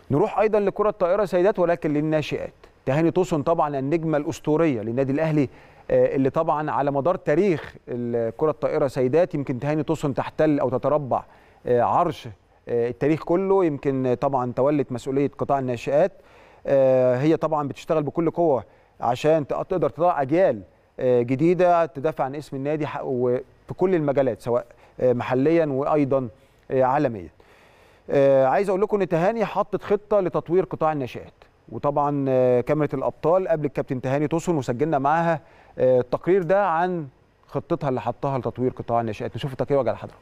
نروح ايضا لكره الطائره سيدات ولكن للناشئات. تهاني توسن طبعا النجمه الاسطوريه للنادي الاهلي، اللي طبعا على مدار تاريخ كره الطائره سيدات يمكن تهاني توسن تحتل او تتربع عرش التاريخ كله. يمكن طبعا تولت مسؤوليه قطاع الناشئات. هي طبعا بتشتغل بكل قوه عشان تقدر تطلع اجيال جديده تدافع عن اسم النادي في كل المجالات سواء محليا وايضا عالميا. عايز اقول لكم ان تهاني حطت خطه لتطوير قطاع الناشئات، وطبعا كاميرا الابطال قبل الكابتن تهاني توسن وسجلنا معاها التقرير ده عن خطتها اللي حطها لتطوير قطاع الناشئات. نشوف التقرير وارجع لحضراتكم.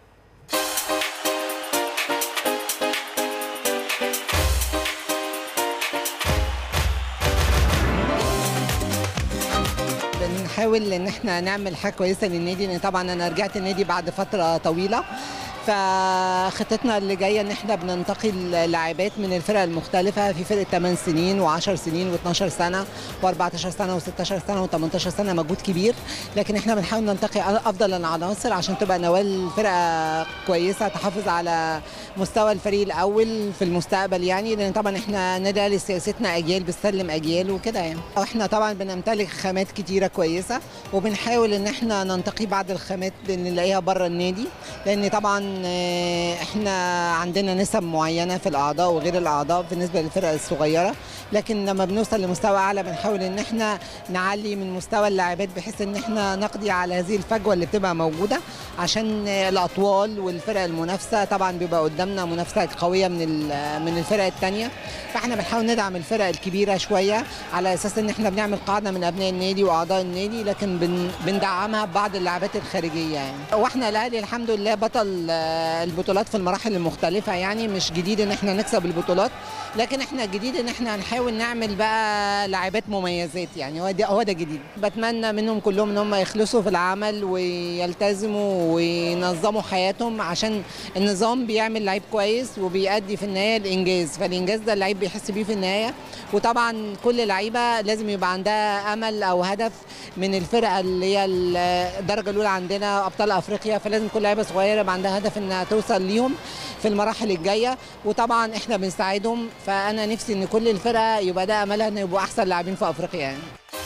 بنحاول ان احنا نعمل حاجه كويسه للنادي، لان طبعا انا رجعت النادي بعد فتره طويله، فخطتنا اللي جايه ان احنا بننتقي اللاعبات من الفرق المختلفه، في فرقه 8 سنين و10 سنين و12 سنه و14 سنه و16 سنه و18 سنه، مجهود كبير، لكن احنا بنحاول ننتقي افضل العناصر عشان تبقى نوال فرقه كويسه تحافظ على مستوى الفريق الاول في المستقبل، يعني لان طبعا احنا نادي سياستنا اجيال بتسلم اجيال وكده يعني. واحنا طبعا بنمتلك خامات كتيره كويسه، وبنحاول ان احنا ننتقي بعض الخامات اللي نلاقيها بره النادي، لان طبعا احنا عندنا نسب معينه في الاعضاء وغير الاعضاء بالنسبه للفرق الصغيره، لكن لما بنوصل لمستوى اعلى بنحاول ان احنا نعلي من مستوى اللاعبات بحيث ان احنا نقضي على هذه الفجوه اللي بتبقى موجوده، عشان الاطوال والفرق المنافسه طبعا بيبقى قدامنا منافسه قويه من الفرق الثانيه، فاحنا بنحاول ندعم الفرق الكبيره شويه على اساس ان احنا بنعمل قاعده من ابناء النادي واعضاء النادي، لكن بندعمها ببعض اللاعبات الخارجيه يعني. واحنا الاهلي الحمد لله بطل البطولات في المراحل المختلفه، يعني مش جديد ان احنا نكسب البطولات، لكن احنا الجديد ان احنا هنحاول نعمل بقى لاعبات مميزات، يعني هو ده جديد. بتمنى منهم كلهم ان هم يخلصوا في العمل ويلتزموا وينظموا حياتهم، عشان النظام بيعمل لعيب كويس وبيؤدي في النهايه الانجاز، فالانجاز ده اللعيب بيحس بيه في النهايه. وطبعا كل لعيبه لازم يبقى عندها امل او هدف من الفرقه اللي هي الدرجه الاولى عندنا ابطال افريقيا، فلازم كل لعيبه صغيره يبقى عندها هدف انها توصل ليهم في المراحل الجايه، وطبعا احنا بنساعدهم. فانا نفسي ان كل الفرقه يبقى ده املها ان يبقوا احسن لاعبين في افريقيا يعني.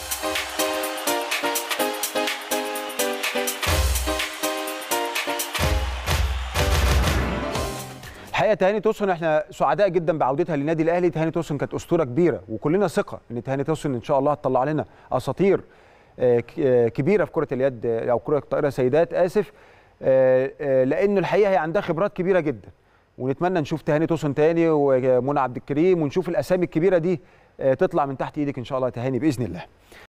الحقيقه تهاني توسن احنا سعداء جدا بعودتها للنادي الاهلي. تهاني توسن كانت اسطوره كبيره، وكلنا ثقه ان تهاني توسن ان شاء الله هتطلع لنا اساطير كبيره في كره اليد او كره الطائره سيدات لان الحقيقه هي عندها خبرات كبيره جدا، ونتمنى نشوف تهاني توسن تاني ومنى عبد الكريم، ونشوف الاسامي الكبيره دي تطلع من تحت ايدك ان شاء الله تهاني باذن الله.